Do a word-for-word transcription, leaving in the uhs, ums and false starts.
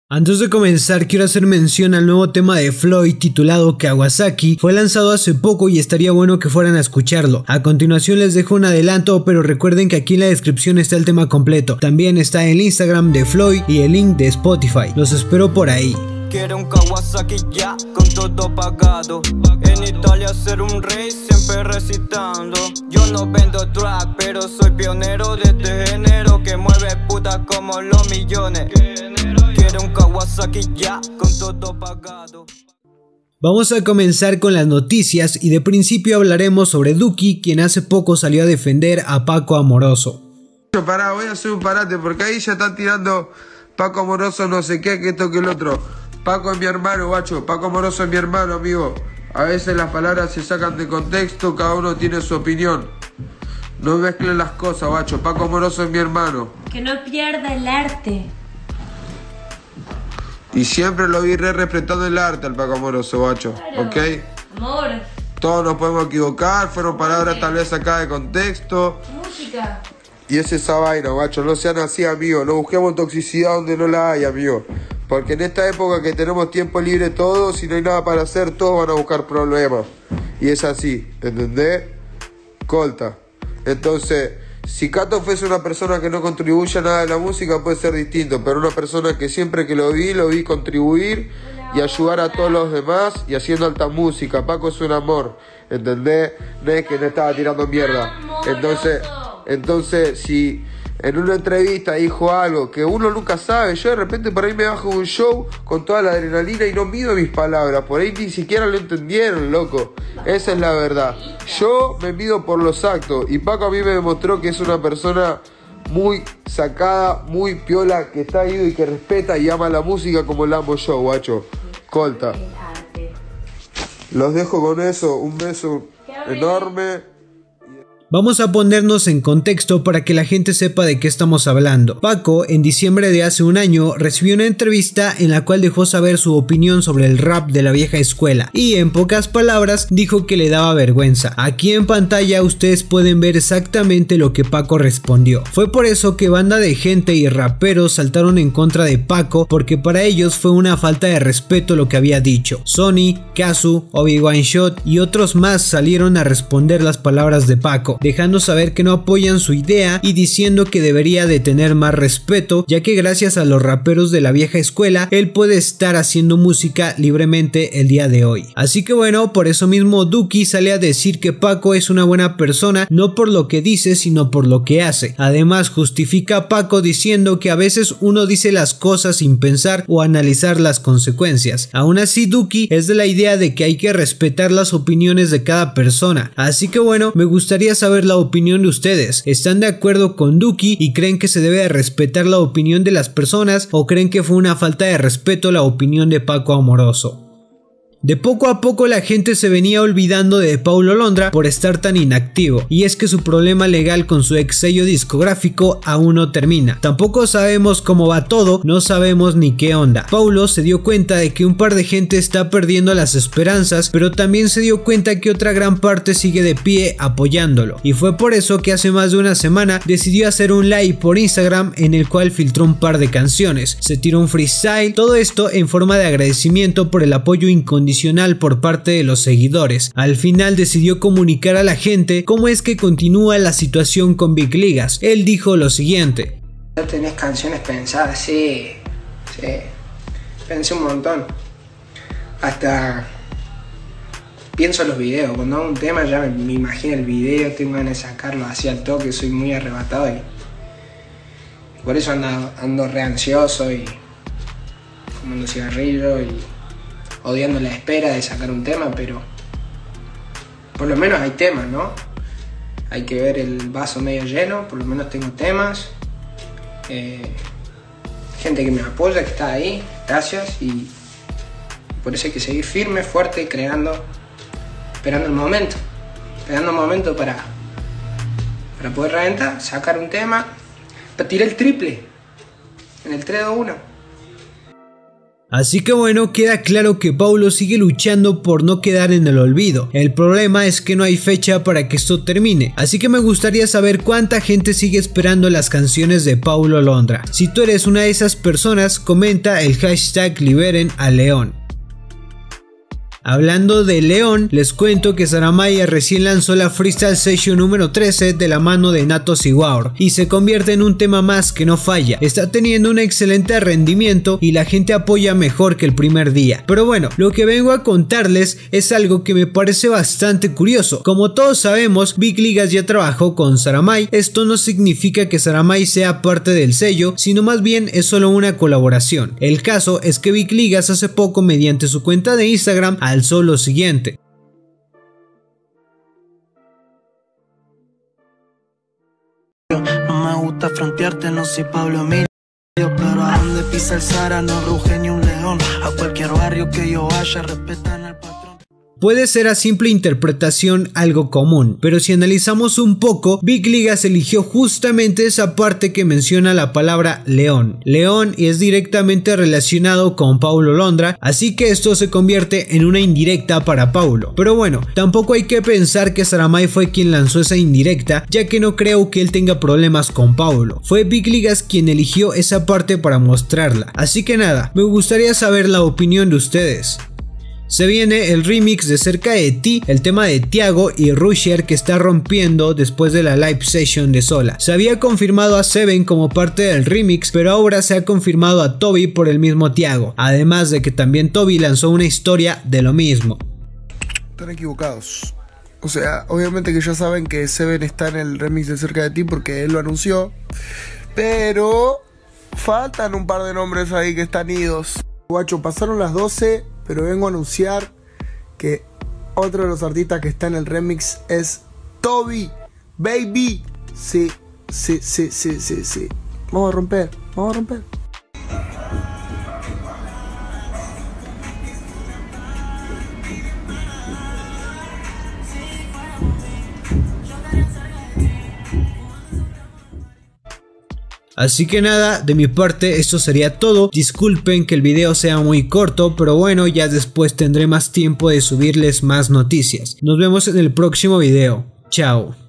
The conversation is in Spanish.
Antes de comenzar, quiero hacer mención al nuevo tema de Floyd titulado Kawasaki. Fue lanzado hace poco y estaría bueno que fueran a escucharlo. A continuación les dejo un adelanto, pero recuerden que aquí en la descripción está el tema completo. También está el Instagram de Floyd y el link de Spotify. Los espero por ahí. Quiero un Kawasaki ya, con todo pagado. En Italia ser un rey, siempre recitando. Yo no vendo trap, pero soy pionero de este género que mueve putas como los millones. Quiero un Kawasaki ya, con todo pagado. Vamos a comenzar con las noticias y de principio hablaremos sobre Duki, quien hace poco salió a defender a Paco Amoroso. Pará, voy a hacer un parate porque ahí ya están tirando Paco Amoroso no sé qué, que esto que el otro. Paco es mi hermano, guacho. Paco Amoroso es mi hermano, amigo. A veces las palabras se sacan de contexto, cada uno tiene su opinión. No mezclen las cosas, guacho. Paco Amoroso es mi hermano. Que no pierda el arte. Y siempre lo vi re respetando el arte al Paco Amoroso, guacho. Claro. ¿Ok? Amor. Todos nos podemos equivocar, fueron palabras okay. Tal vez sacadas de contexto. Música. Y es esa vaina, guacho. No sean así, amigo. No busquemos toxicidad donde no la hay, amigo. Porque en esta época que tenemos tiempo libre todos, si no hay nada para hacer, todos van a buscar problemas. Y es así, ¿entendés? Colta. Entonces, si Cato fuese una persona que no contribuye a nada de la música, puede ser distinto. Pero una persona que siempre que lo vi, lo vi contribuir y ayudar a todos los demás y haciendo alta música. Paco es un amor, ¿entendés? No es que no estaba tirando mierda. Entonces, entonces si en una entrevista dijo algo que uno nunca sabe, yo de repente por ahí me bajo un show con toda la adrenalina y no mido mis palabras, por ahí ni siquiera lo entendieron, loco. Esa es la verdad. Yo me mido por los actos y Paco a mí me demostró que es una persona muy sacada, muy piola, que está ahí y que respeta y ama la música como la amo yo, guacho. Colta. Los dejo con eso, un beso enorme. Vamos a ponernos en contexto para que la gente sepa de qué estamos hablando. Paco, en diciembre de hace un año, recibió una entrevista en la cual dejó saber su opinión sobre el rap de la vieja escuela y en pocas palabras dijo que le daba vergüenza. Aquí en pantalla ustedes pueden ver exactamente lo que Paco respondió. Fue por eso que banda de gente y raperos saltaron en contra de Paco, porque para ellos fue una falta de respeto lo que había dicho. Sony, Kazu, Obi-Wan Shot y otros más salieron a responder las palabras de Paco, dejando saber que no apoyan su idea y diciendo que debería de tener más respeto, ya que gracias a los raperos de la vieja escuela él puede estar haciendo música libremente el día de hoy. Así que bueno, por eso mismo Duki sale a decir que Paco es una buena persona, no por lo que dice sino por lo que hace. Además justifica a Paco diciendo que a veces uno dice las cosas sin pensar o analizar las consecuencias. Aún así Duki es de la idea de que hay que respetar las opiniones de cada persona. Así que bueno, me gustaría saber ver la opinión de ustedes. ¿Están de acuerdo con Duki y creen que se debe de respetar la opinión de las personas o creen que fue una falta de respeto la opinión de Paco Amoroso? De poco a poco la gente se venía olvidando de Paulo Londra por estar tan inactivo, y es que su problema legal con su ex sello discográfico aún no termina. Tampoco sabemos cómo va todo, no sabemos ni qué onda. Paulo se dio cuenta de que un par de gente está perdiendo las esperanzas, pero también se dio cuenta que otra gran parte sigue de pie apoyándolo, y fue por eso que hace más de una semana decidió hacer un live por Instagram en el cual filtró un par de canciones, se tiró un freestyle, todo esto en forma de agradecimiento por el apoyo incondicional por parte de los seguidores. Al final decidió comunicar a la gente cómo es que continúa la situación con Big Ligas. Él dijo lo siguiente: ¿Ya tenés canciones pensadas? Sí, sí, pensé un montón. Hasta pienso en los videos, cuando hago un tema ya me, me imagino el video, tengo ganas de sacarlo así al toque, soy muy arrebatado y por eso ando, ando re ansioso y fumando cigarrillo y odiando la espera de sacar un tema, pero por lo menos hay temas, ¿no? Hay que ver el vaso medio lleno, por lo menos tengo temas, eh, gente que me apoya, que está ahí, gracias, y por eso hay que seguir firme, fuerte, creando, esperando el momento, esperando el momento para, para poder reventar, sacar un tema, tiré el triple en el tres dos uno. Así que bueno, queda claro que Paulo sigue luchando por no quedar en el olvido. El problema es que no hay fecha para que esto termine, así que me gustaría saber cuánta gente sigue esperando las canciones de Paulo Londra. Si tú eres una de esas personas, comenta el hashtag liberen a León. Hablando de León, les cuento que Saramaya recién lanzó la Freestyle Session número trece de la mano de Nato Siguaur y se convierte en un tema más que no falla. Está teniendo un excelente rendimiento y la gente apoya mejor que el primer día. Pero bueno, lo que vengo a contarles es algo que me parece bastante curioso. Como todos sabemos, Big Ligas ya trabajó con Saramay. Esto no significa que Saramay sea parte del sello, sino más bien es solo una colaboración. El caso es que Big Ligas hace poco, mediante su cuenta de Instagram, al alzó lo siguiente: no me gusta frontearte, no soy Pablo Emilio, pero a donde pisa el Zara no ruge ni un león. A cualquier barrio que yo vaya respetan al patrón. Puede ser a simple interpretación algo común, pero si analizamos un poco, Big Ligas eligió justamente esa parte que menciona la palabra León. León y es directamente relacionado con Paulo Londra, así que esto se convierte en una indirecta para Paulo. Pero bueno, tampoco hay que pensar que Saramay fue quien lanzó esa indirecta, ya que no creo que él tenga problemas con Paulo. Fue Big Ligas quien eligió esa parte para mostrarla. Así que nada, me gustaría saber la opinión de ustedes. Se viene el remix de Cerca de Ti, el tema de Tiago y Rusher que está rompiendo después de la live session de Sola. Se había confirmado a Seven como parte del remix, pero ahora se ha confirmado a Toby por el mismo Tiago, además de que también Toby lanzó una historia de lo mismo. Están equivocados. O sea, obviamente que ya saben que Seven está en el remix de Cerca de Ti porque él lo anunció, pero faltan un par de nombres ahí que están idos. Guacho, pasaron las doce, pero vengo a anunciar que otro de los artistas que está en el remix es Toby Baby. Sí, sí, sí, sí, sí, sí. Vamos a romper, vamos a romper. Así que nada, de mi parte esto sería todo. Disculpen que el video sea muy corto, pero bueno, ya después tendré más tiempo de subirles más noticias. Nos vemos en el próximo video. Chao.